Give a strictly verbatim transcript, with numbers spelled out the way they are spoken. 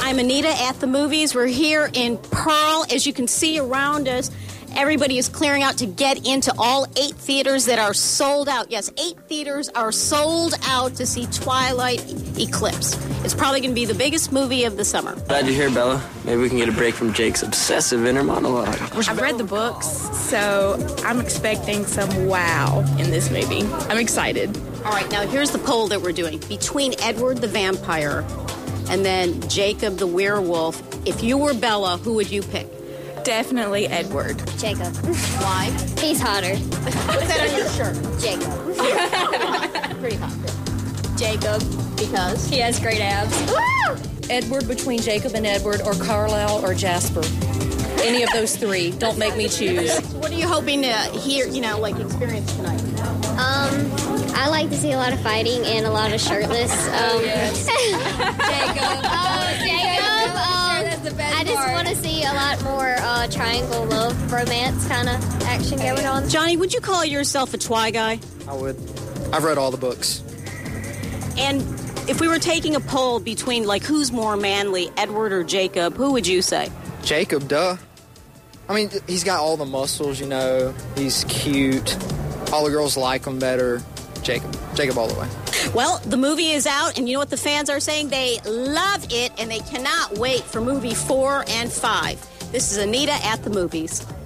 I'm Anita at the movies. We're here in Pearl. As you can see around us, everybody is clearing out to get into all eight theaters that are sold out. Yes, eight theaters are sold out to see Twilight Eclipse. It's probably going to be the biggest movie of the summer. Glad you're here, Bella. Maybe we can get a break from Jake's obsessive inner monologue. I've read the books, so I'm expecting some wow in this movie. I'm excited. All right, now here's the poll that we're doing. Between Edward the vampire and then Jacob the werewolf, if you were Bella, who would you pick? Definitely Edward. Jacob. Why? He's hotter. What's that on your shirt? Jacob. Pretty hot. Jacob, because? He has great abs. Woo! Edward between Jacob and Edward, or Carlisle or Jasper. Any of those three. Don't make me choose. What are you hoping to hear, you know, like experience tonight? Um, I like to see a lot of fighting and a lot of shirtless. Um, Oh, yes. Jacob. Oh, Jacob. Um, that's the best I just want to see a lot more uh, triangle love, romance kind of action going on. Johnny, would you call yourself a Twi guy? I would. I've read all the books. And if we were taking a poll between, like, who's more manly, Edward or Jacob, who would you say? Jacob, duh. I mean, he's got all the muscles, you know. He's cute. All the girls like him better. Jacob. Jacob all the way. Well, the movie is out, and you know what the fans are saying? They love it, and they cannot wait for movie four and five. This is Anita at the movies.